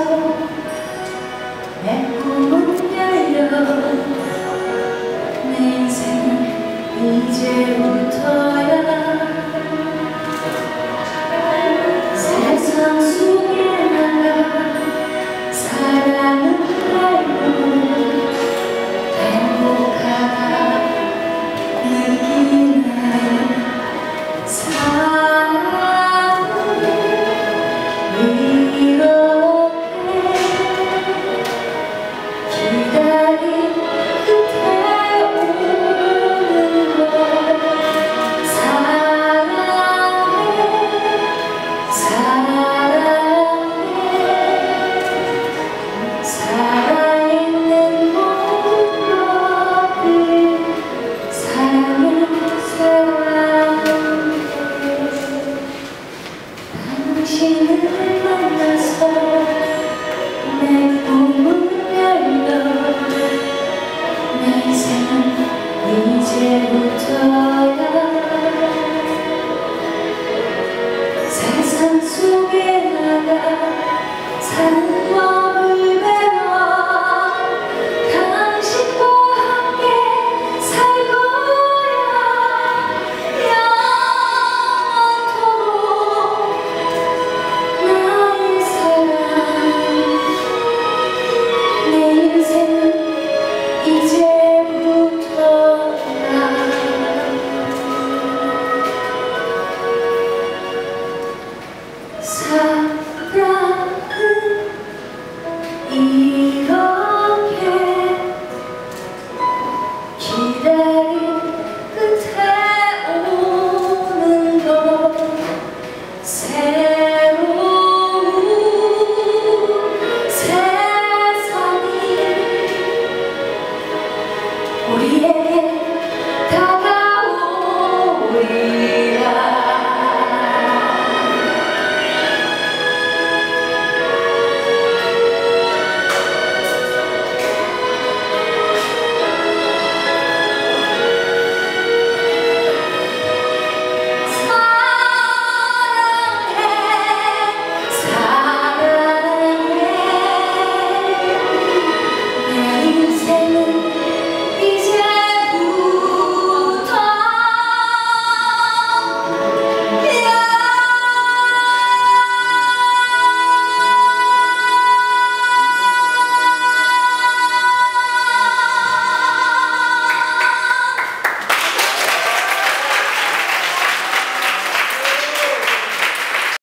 내 꿈은 열려 내 인생은 이제부터야 세상 속에 나가 사랑을 알고 행복하다 느끼는 당신을 만나서 내 꿈은 열려 내 인생은 이제부터야 세상 속에 나가 사는 법을 배워 당신과 함께 살 거야 영원토록 나의 사랑 내 인생은 이제부터야 사랑은 이렇게 기다린 끝에 오는 것 새로운 세상이 우리의